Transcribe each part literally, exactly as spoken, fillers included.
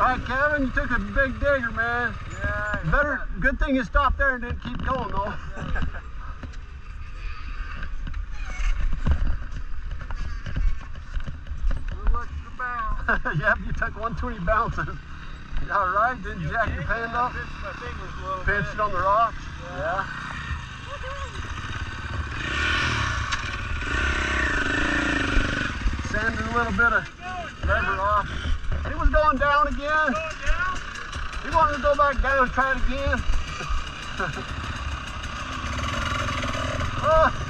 right, Kevin, you took a big digger, man. Yeah. Better, good thing you stopped there and didn't keep going, though. Yep, you took one twenty bounces. All right, didn't you jack your hand up? My fingers a little Pinched bit. on the rocks? Yeah. Yeah. Sanding a little bit of lever off. He was going down again. Going down? He wanted to go back down and try it again. Oh.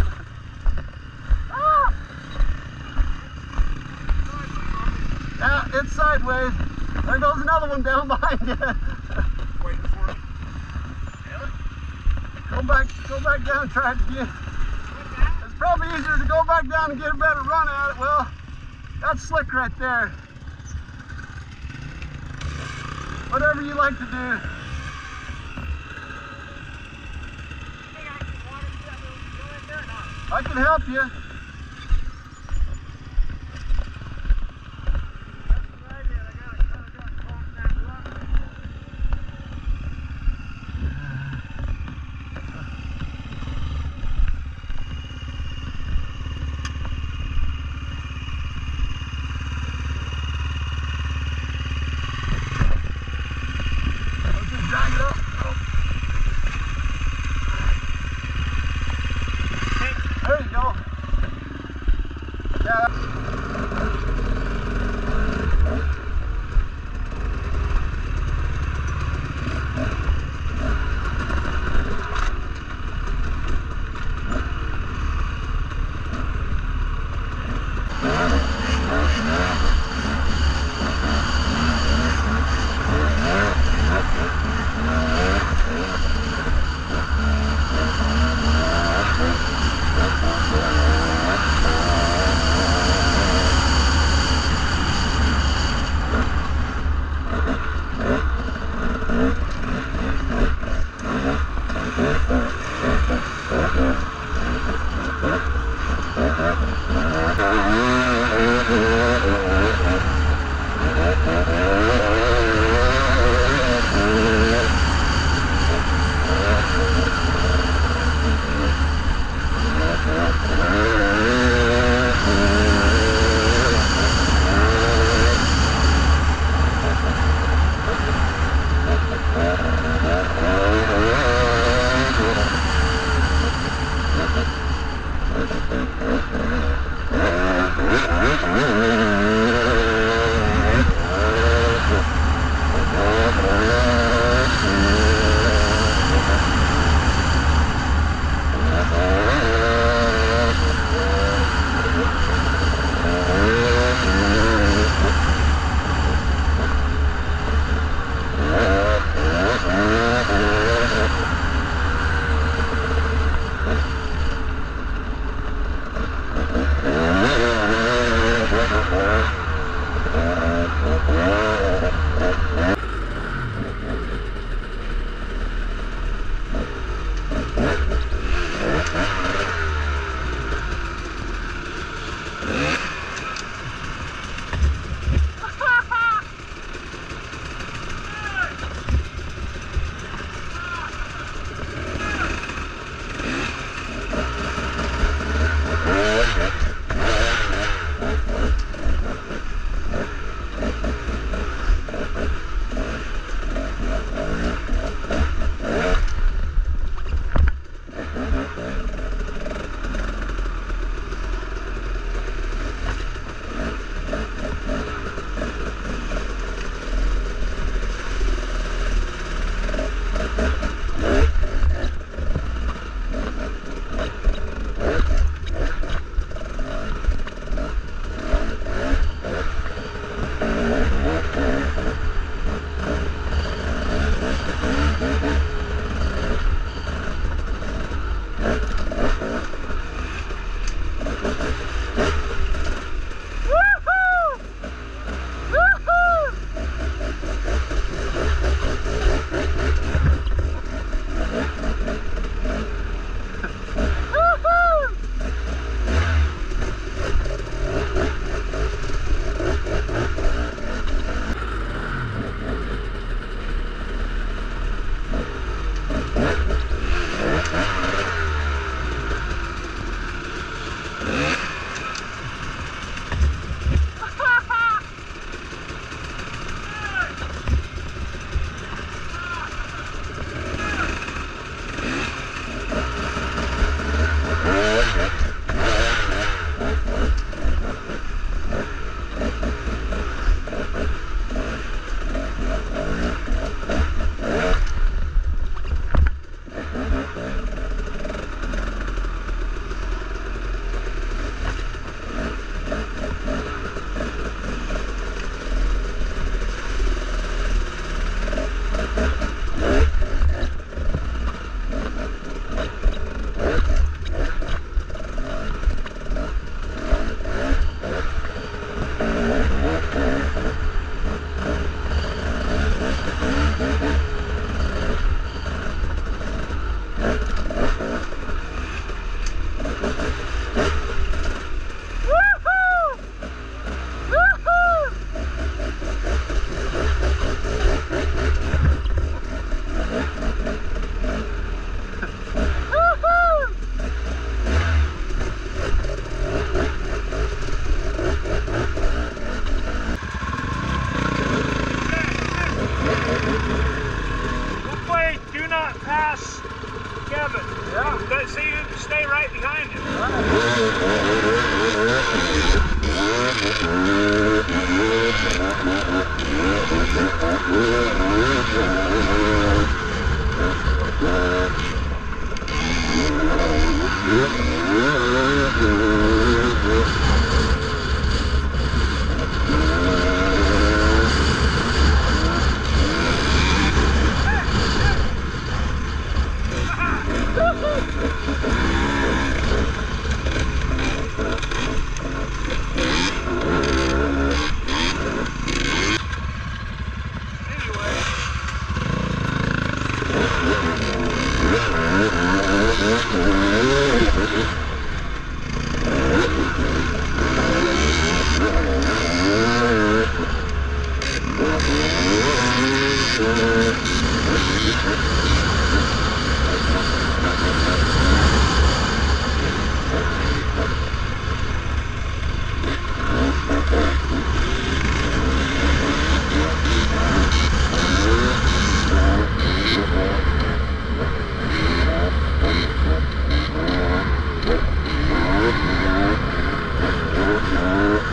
Yeah, it's sideways. There goes another one down behind you. Waiting for me. Really? Go back, go back down and try it again. It's probably easier to go back down and get a better run at it. Well, that's slick right there. Whatever you like to do. I can help you. Drag it up. Oh. There you go. Yeah.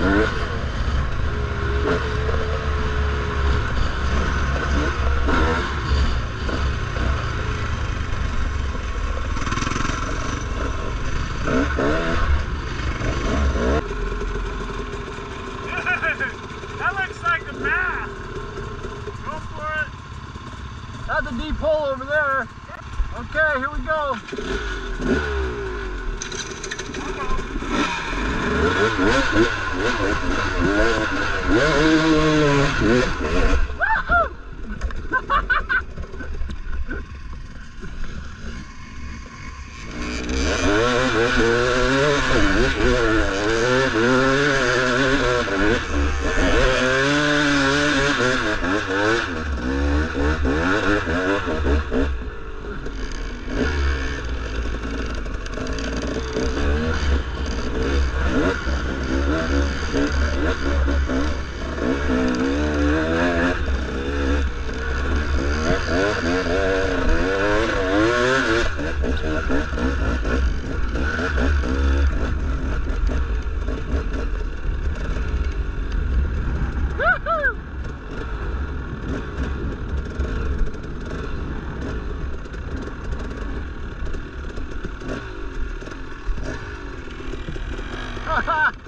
That looks like a bass. Go for it. That's a deep hole over there. Okay, here we go. Ha ha!